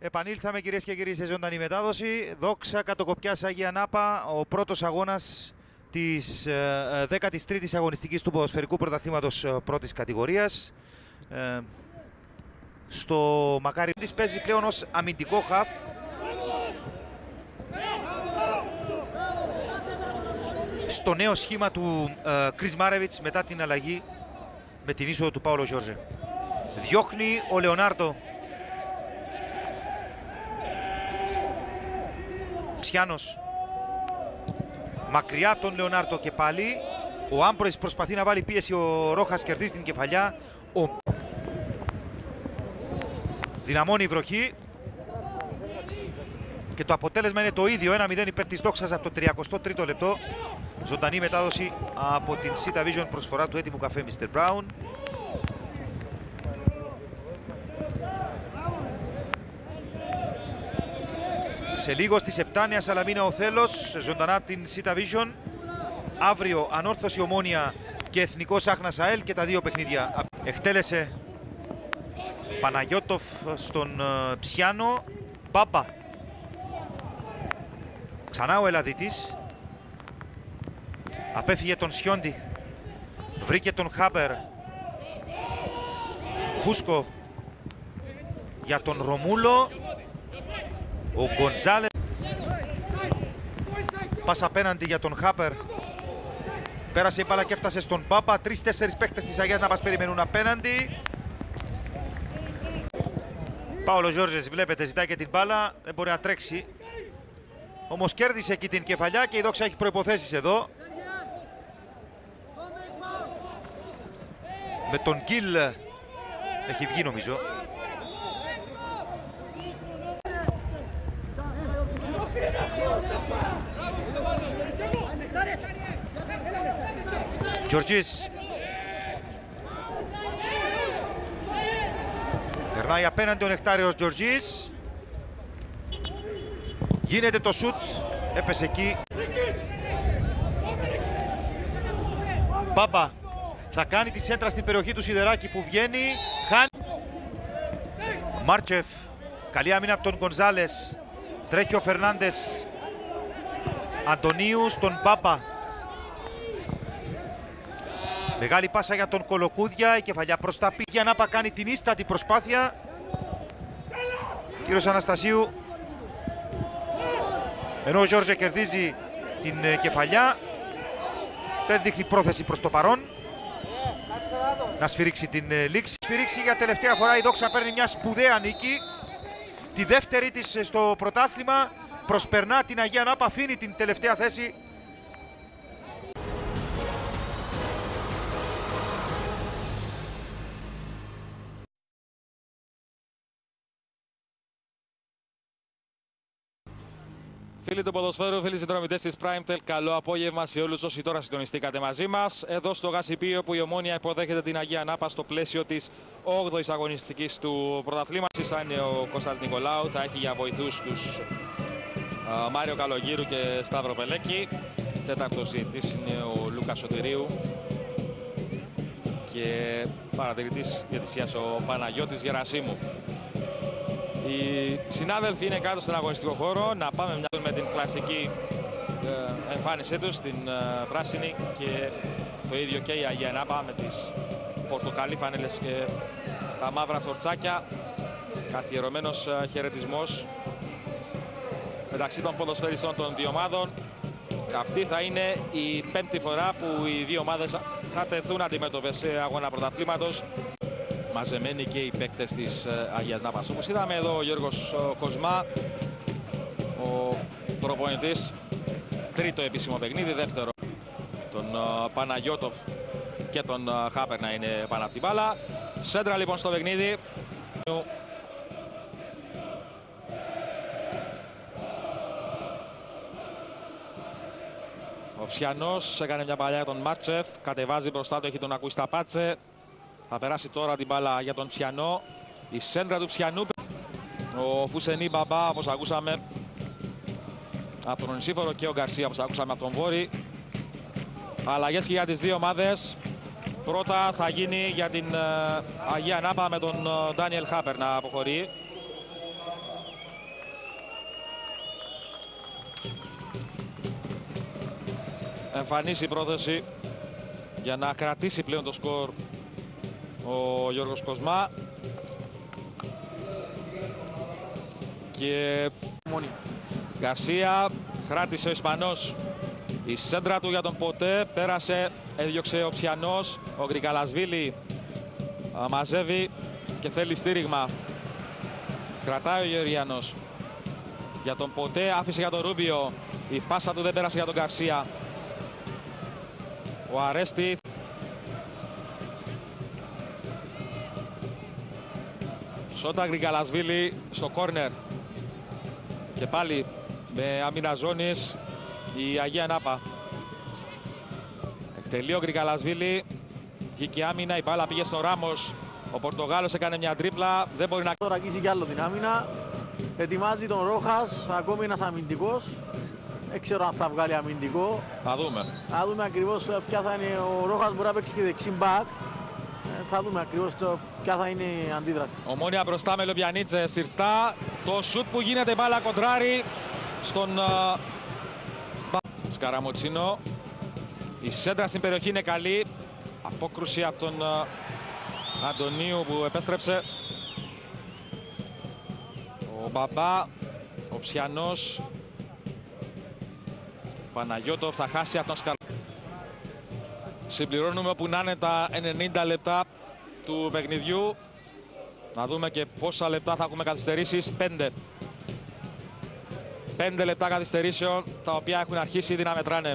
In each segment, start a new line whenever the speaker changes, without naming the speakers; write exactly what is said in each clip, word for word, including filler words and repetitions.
Επανήλθαμε κυρίες και κύριοι σε ζωντανή μετάδοση. Δόξα Κατοκοπιάς Αγία Νάπα, ο πρώτος αγώνας της δέκατης τρίτης αγωνιστικής του ποδοσφαιρικού πρωταθλήματος πρώτης κατηγορίας. Ε, στο Μακάρι της παίζει πλέον ως αμυντικό χαφ. Στο νέο σχήμα του ε, Κρίς Μάρεβιτς μετά την αλλαγή με την είσοδο του Πάολο Γιόρζε. Διώχνει ο Λεωνάρντο. Ψιάνος. Μακριά από τον Λεωνάρντο και πάλι. Ο Άμπροης προσπαθεί να βάλει πίεση, ο Ρόχας κερδίζει την κεφαλιά. Ο... Δυναμώνει η βροχή. Και το αποτέλεσμα είναι το ίδιο, ένα μηδέν υπέρ της Δόξας από το τριαντοστό τρίτο λεπτό. Ζωντανή μετάδοση από την Sita Vision, προσφορά του έτοιμου καφέ μίστερ Brown. Σε λίγο στις επτά Νέα Σαλαμίνα ο Θέλος, ζωντανά από την Sita Vision. Αύριο Ανόρθωση Ομόνια και Εθνικός Άχνας ΑΕΛ και τα δύο παιχνίδια. Εκτέλεσε Παναγιώτοφ στον Ψιάνο. Μπάμπα. Ξανά ο Ελλαδίτης. Απέφυγε τον Σιόντι. Βρήκε τον Χάμπερ. Φούσκο για τον Ρομούλο. Ο Γκοντζάλες. Πάσα απέναντι για τον Χάπερ. Πέρασε η μπάλα και έφτασε στον Μπάμπα. Τρεις-τέσσερις παίκτες της Αγίας Νάπας περιμένουν απέναντι. Πάολο Γιόρζες, βλέπετε, ζητάει και την μπάλα. Δεν μπορεί να τρέξει. Όμως κέρδισε εκεί την κεφαλιά και η Δόξα έχει προϋποθέσεις εδώ. Με τον Γκίλ έχει βγει νομίζω. Τζορτζής. Περνάει απέναντι ο Νεκτάριος Τζορτζής. Γίνεται το σουτ. Έπεσε εκεί. Μπάμπα. Θα κάνει τη σέντρα στην περιοχή του Σιδεράκη που βγαίνει. Χάνει. Μάρτσεφ. Καλή άμυνα από τον Γκονζάλες. Τρέχει ο Φερνάντες. Αντωνίου στον Μπάμπα. Μεγάλη πάσα για τον Κολοκούδια. Η κεφαλιά προς τα πηγιά. Νάπα κάνει την ίστατη προσπάθεια. Κύριος Αναστασίου. Ενώ ο Γιόρζε κερδίζει την κεφαλιά. Δεν δείχνει πρόθεση προς το παρόν να σφυρίξει την λήξη. Σφυρίξει για τελευταία φορά η Δόξα, παίρνει μια σπουδαία νίκη. Τη δεύτερη της στο πρωτάθλημα. Προσπερνά την Αγία Νάπα, αφήνει την τελευταία θέση.
Φίλοι του ποδοσφαίρου, φίλοι συνδρομητές της PrimeTel, καλό απόγευμα σε όλους όσοι τώρα συντονιστήκατε μαζί μας. Εδώ στο Γασιπίο που η Ομόνια υποδέχεται την Αγία Νάπα στο πλαίσιο της όγδοης αγωνιστικής του πρωταθλήματος. Θα είναι ο Κώστας Νικολάου, θα έχει για βοηθούς τους α, Μάριο Καλογύρου και Σταύρο Πελέκη. Τέταρτος διαιτητής είναι ο Λούκας Σωτηρίου και παρατηρητής διαιτησίας ο Παναγιώτης Γερασίμου. Οι συνάδελφοι είναι κάτω στον αγωνιστικό χώρο. Να πάμε μια με την κλασική ε, εμφάνισή τους, την ε, πράσινη, και το ίδιο και η Αγία Νάπα με τις πορτοκαλί φανέλες και τα μαύρα σορτσάκια. Καθιερωμένος ε, χαιρετισμός μεταξύ των ποδοσφαιριστών των δύο ομάδων. Αυτή θα είναι η πέμπτη φορά που οι δύο ομάδες θα τεθούν αντιμέτωπες σε αγώνα πρωταθλήματος. Μαζεμένοι και οι παίκτες της Αγίας Νάπας. Όπως είδαμε εδώ ο Γιώργος Κοσμά, ο προπονητής, τρίτο επίσημο παιχνίδι, δεύτερο τον Παναγιώτοφ και τον Χάπερ να είναι πάνω από την μπάλα. Σέντρα λοιπόν στο παιχνίδι. Ο Ψιανός έκανε μια παλιά για τον Μάρτσεφ, κατεβάζει μπροστά του, έχει τον Ακουισταπάτσε. Θα περάσει τώρα την μπάλα για τον Ψιανό. Η σέντρα του Ψιανού. Ο Φουσενή Μπαμπά, όπως ακούσαμε από τον Νησίφορο, και ο Γκαρσία, όπως ακούσαμε από τον Βόρη. Αλλαγές και για τις δύο ομάδες. Πρώτα θα γίνει για την Αγία Νάπα με τον Ντάνιελ Χάπερ να αποχωρεί. εμφανίσει η πρόθεση για να κρατήσει πλέον το σκορ ο Γιώργος Κοσμά. Και Γκαρσία κράτησε ο Ισπανός. Η σέντρα του για τον Ποτέ πέρασε, έδιωξε ο Ψιανός. Ο Γκρικαλασβίλη μαζεύει και θέλει στήριγμα. Κρατάει ο Γεωργιανός. Για τον Ποτέ άφησε για τον Ρούμπιο. Η πάσα του δεν πέρασε για τον Γκαρσία. Ο Αρέστη. Σότα Γκρικαλασβίλη στο κόρνερ. Και πάλι με άμυνα ζώνης η Αγία Νάπα. Εκτελεί ο Γκρικαλασβίλη. Βγήκε άμυνα, η μπάλα πήγε στο Ράμος. Ο Πορτογάλος έκανε μια τρίπλα, δεν μπορεί να...
Τώρα αγγίζει κι άλλο την άμυνα. Ετοιμάζει τον Ρόχας, ακόμη ένας αμυντικός. Δεν ξέρω αν θα βγάλει αμυντικό.
Θα δούμε.
Θα δούμε ακριβώς ποια θα είναι. Ο Ρόχας μπορεί να παίξει και δεξί μπακ. Θα δούμε ακριβώς το, ποια θα είναι η αντίδραση.
Ομόνια μπροστά με Λομπιανίτσε, συρτά. Το σουτ που γίνεται, μπάλα κοντράρι στον uh... Σκαραμοτσίνο. Η σέντρα στην περιοχή είναι καλή. Απόκρουση από τον uh... Αντωνίου που επέστρεψε. Ο Μπαμπά, ο Ψιανός. Ο Παναγιώτοφ θα χάσει από τον Σκαρ... Συμπληρώνουμε όπου να είναι τα ενενήντα λεπτά του παιχνιδιού. Να δούμε και πόσα λεπτά θα έχουμε καθυστερήσεις. Πέντε. Πέντε λεπτά καθυστερήσεων, τα οποία έχουν αρχίσει ήδη να μετράνε.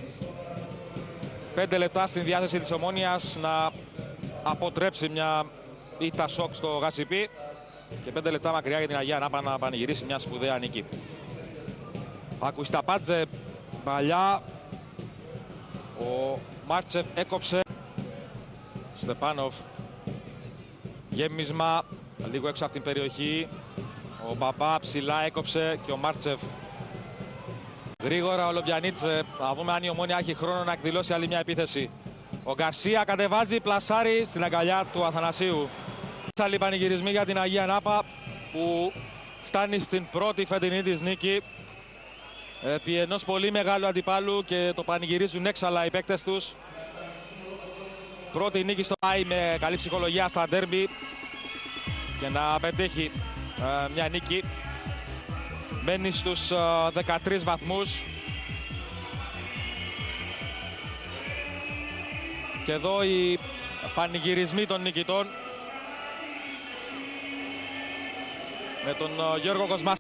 Πέντε λεπτά στην διάθεση της Ομόνοιας να αποτρέψει μια ήττα σοκ στο Γασιπί. Και πέντε λεπτά μακριά για την Αγία Νάπα να πανηγυρίσει μια σπουδαία νίκη. Ακουισταπάτζε παλιά. Ο Μάρτσεφ έκοψε. Στεπάνοφ. Γέμισμα λίγο έξω από την περιοχή. Ο Μπαμπά ψηλά έκοψε και ο Μάρτσεφ. Γρήγορα ο Λομπιανίτσε. Θα δούμε αν η Ομόνια έχει χρόνο να εκδηλώσει άλλη μια επίθεση. Ο Γκαρσία κατεβάζει, πλασάρι στην αγκαλιά του Αθανασίου. Άλλοι πανηγυρισμοί για την Αγία Νάπα που φτάνει στην πρώτη φετινή της νίκη επί ενός πολύ μεγάλου αντιπάλου και το πανηγυρίζουν έξαλα οι παίκτες τους. Πρώτη νίκη στο Άι με καλή ψυχολογία στα ντέρμπι και να πετύχει ε, μια νίκη. Μένει στους ε, δεκατρείς βαθμούς. Και εδώ οι πανηγυρισμοί των νικητών με τον ε, Γιώργο Κοσμά.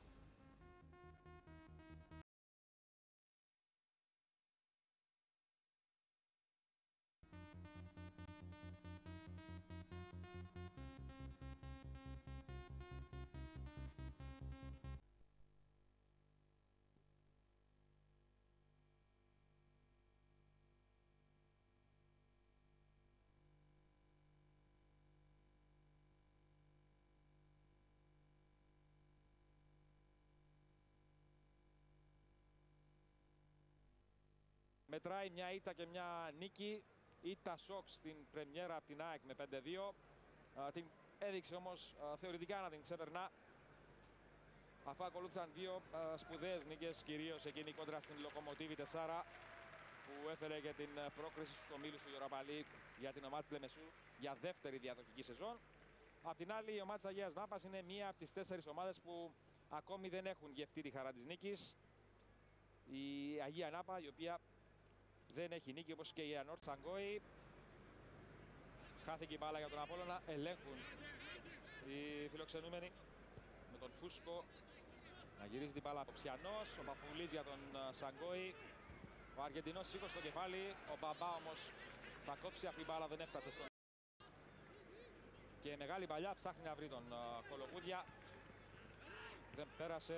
Μετράει μια ήττα και μια νίκη. Ήττα σοκ στην πρεμιέρα από την ΑΕΚ με πέντε δύο. Την έδειξε όμως θεωρητικά να την ξεπερνά. Αφού ακολούθησαν δύο σπουδαίες νίκες, κυρίως εκείνη κόντρα στην Λοκομοτίβη τεσσάρων που έφερε και την πρόκριση στους ομίλους του Europa League για την ομάδα της Λεμεσού για δεύτερη διαδοχική σεζόν. Απ' την άλλη, η ομάδα της Αγίας Νάπας είναι μία από τις τέσσερις ομάδες που ακόμη δεν έχουν γευτεί τη χαρά της νίκης. Η Αγία Νάπα, η οποία δεν έχει νίκη, όπως και η Ανόρ Τσαγκόη. Χάθηκε η μπάλα για τον Απόλλωνα. Ελέγχουν οι φιλοξενούμενοι με τον Φούσκο να γυρίζει την μπάλα από Ψιανός. Ο Παπουλής για τον Σαγκόη. Ο Αργεντινός σήκωσε το κεφάλι. Ο Μπαμπά όμως θα κόψει αυτή η μπάλα, δεν έφτασε στον. Και μεγάλη παλιά ψάχνει να βρει τον Κολοκούδια. Δεν πέρασε.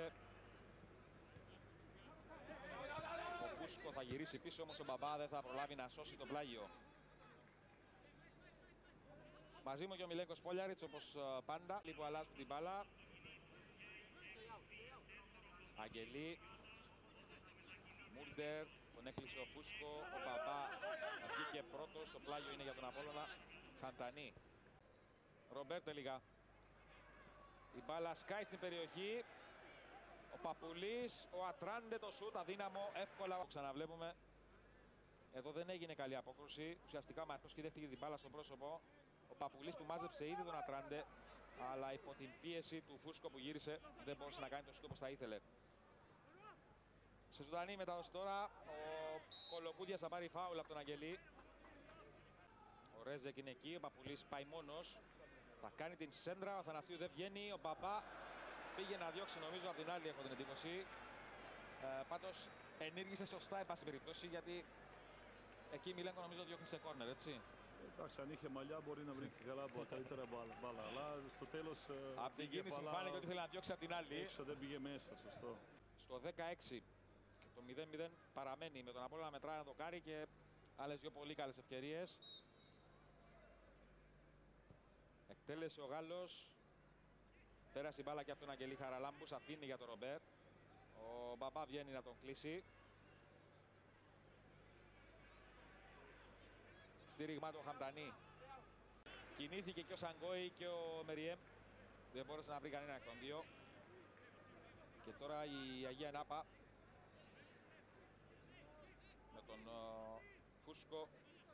Ο Φούσκο θα γυρίσει πίσω, όμως ο Μπαμπά δεν θα προλάβει να σώσει το πλάγιο. Μαζί μου και ο Μιλέγκος Πόλιαριτς, όπως πάντα, που αλλάζουν την μπάλα. Αγγελή. Μούλτερ, τον έκλεισε ο Φούσκο. Ο Μπαμπά βγήκε πρώτος, το πλάγιο είναι για τον Απόλλωνα. Χαντανή. Ρομπέρτε λίγα. Η μπάλα σκάει στην περιοχή. Ο Παπουλής, ο Ατράντε το σούτ, αδύναμο, εύκολα. Ξαναβλέπουμε Εδώ δεν έγινε καλή απόκρουση. Ουσιαστικά ο Μαρκόσκι δέχτηκε την μπάλα στο πρόσωπο. Ο Παπουλής που μάζεψε ήδη τον Ατράντε, αλλά υπό την πίεση του Φούσκο που γύρισε δεν μπορούσε να κάνει το σούτ όπως θα ήθελε. Σε ζωντανή μετάδοση τώρα, ο Κολοκούδιας θα πάρει φάουλ από τον Αγγελή. Ο Ρέζεκ είναι εκεί, ο Παπουλής πάει μόνος. Θα κάνει την σέντρα, ο Αθανασίου δεν βγαίνει, ο Μπαμπά πήγε να διώξει νομίζω από την άλλη, έχω την εντύπωση. Ε, πάντως ενήργησε σωστά εν πάση περιπτώσει, γιατί εκεί η Μιλένκο νομίζω διώχνει σε κόρνερ, έτσι.
Εντάξει, αν είχε μαλλιά μπορεί να βρει καλά καλύτερα μπάλα, αλλά στο τέλος...
Από την κίνηση μου φάνηκε ότι ήθελε να διώξει από την άλλη.
Έξω δεν πήγε μέσα, σωστό.
Στο δεκαέξι το μηδέν μηδέν παραμένει με τον Απόλλωνα να μετράει ένα δοκάρι και άλλες δύο πολύ καλές ευκαιρίες. Εκτέλεσε ο Γάλλος. Πέρασε η μπάλα και από τον Αγγελή Χαραλάμπους, αφήνει για τον Ρομπέρ. Ο Μπαμπά βγαίνει να τον κλείσει. Στήριγμα του Χαμτανή. Κινήθηκε και ο Σαγκόη και ο Μεριέμ. Δεν μπόρεσε να βρει κανένα εκ των δύο. Και τώρα η Αγία Νάπα με τον uh, Φούσκο,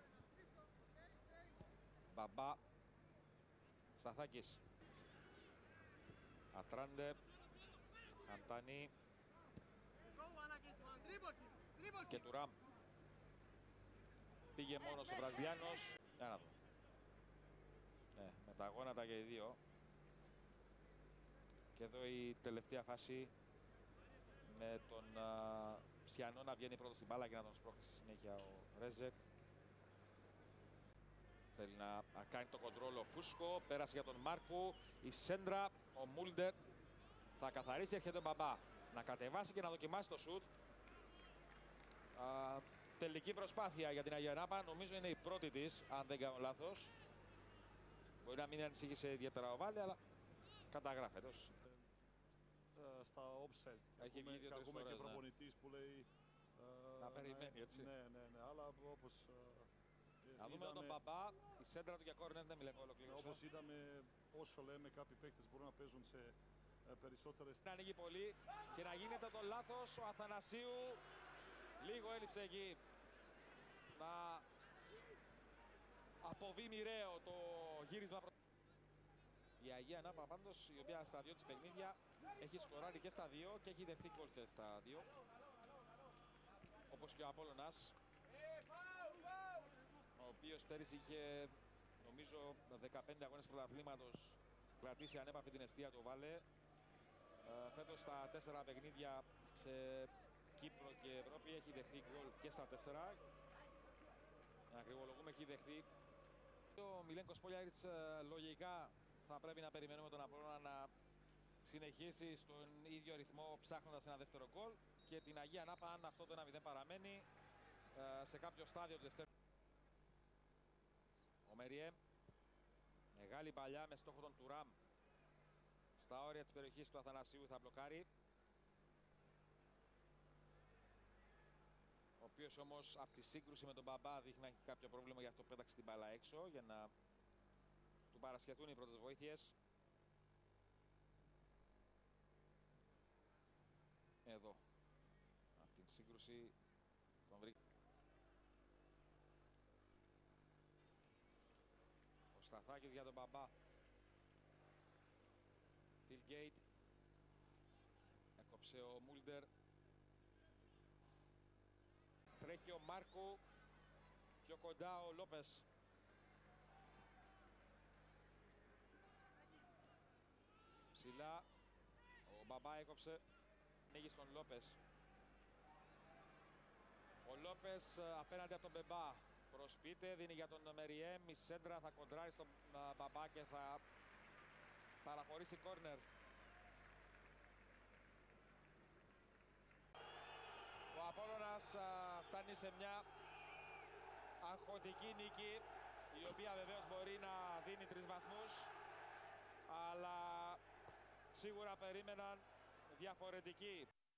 Μπαμπά, Σταθάκης, Ατράντε, Χαντάνη και Τουράμ. Πήγε μόνος ο Βραζιλιάνος. Για να δούμε. Ε, με τα γόνατα και οι δύο. Και εδώ η τελευταία φάση με τον uh, Ψιανό να βγαίνει πρώτο στην μπάλα και να τον σπρώχνει στη συνέχεια ο Ρέζεκ. Θέλει να, να κάνει το κοντρόλ ο Φούσκο, πέρασε για τον Μάρκου, η σέντρα, ο Μούλντερ θα καθαρίσει, έρχεται ο Μπαμπά να κατεβάσει και να δοκιμάσει το σουτ. Α, τελική προσπάθεια για την Αγία Νάπα, νομίζω είναι η πρώτη της, αν δεν κάνω λάθος. Μπορεί να μην ανησύχησε ιδιαίτερα ο Βάλε, αλλά καταγράφεται.
Στα offside.
Έχει βγει δύο-τρεις
φορές,
φορές,
και
ναι.
προπονητής που λέει...
Να περιμένει, έτσι.
Ναι, ναι, ναι, αλλά όπως...
Να δούμε είδαμε... τον Μπαμπά, η σέντρα του για κόρνερ δεν μιλάει ολοκλήρωση.
Όπως είδαμε, όσο λέμε, κάποιοι παίκτες μπορούν να παίζουν σε περισσότερες...
Να ανοίγει πολύ και να γίνεται το λάθος ο Αθανασίου. Λίγο έλειψε εκεί να αποβεί μοιραίο το γύρισμα. Η Αγία Νάπα πάντως, η οποία στα δύο της παιχνίδια έχει σκοράρει και στα δύο και έχει δεχθεί γκολ και στα δύο. Όπως και ο Απόλλωνας, ο οποίος πέρυσι είχε νομίζω δεκαπέντε αγώνες πρωταθλήματος κρατήσει ανέπαφη την εστία του Βάλε. Ε, φέτος στα τέσσερα παιχνίδια σε Κύπρο και Ευρώπη έχει δεχθεί γκολ και στα τέσσερα. Να ακριβολογούμε, έχει δεχθεί. Ο Μιλένκο Σπόλιαριτς λογικά θα πρέπει να περιμένουμε τον Απόλλωνα να συνεχίσει στον ίδιο ρυθμό ψάχνοντας ένα δεύτερο γκολ και την Αγία Νάπα, αν αυτό το ένα μηδέν παραμένει σε κάποιο στάδιο του δεύτερου. Ο Μεριέμ, μεγάλη παλιά με στόχο τον Τουράμ στα όρια της περιοχής του Αθανασίου, θα μπλοκάρει. Ο οποίος όμως από τη σύγκρουση με τον Μπαμπά δείχνει να έχει κάποιο πρόβλημα, γι' αυτό πέταξε την μπάλα έξω για να του παρασχεθούν οι πρώτες βοήθειες. Εδώ, από την σύγκρουση τον βρήκε. Ο Σταθάκης για τον Μπαμπά. Φιλγκέιτ. Έκοψε ο Μούλντερ. Τρέχει ο Μάρκου. Πιο κοντά ο Λόπες. Ψηλά. Ο Μπαμπά έκοψε. Ανοίγει στον Λόπες. Ο Λόπες απέναντι από τον Μπεμπά. Προσποιείται, δίνει για τον Μεριέμ. Η σέντρα θα κοντράρει στον Μπαμπά και θα παραχωρήσει κόρνερ. Ο Απόλλωνας φτάνει σε μια αγχωτική νίκη, η οποία βεβαίως μπορεί να δίνει τρεις βαθμούς, αλλά σίγουρα περίμεναν διαφορετική.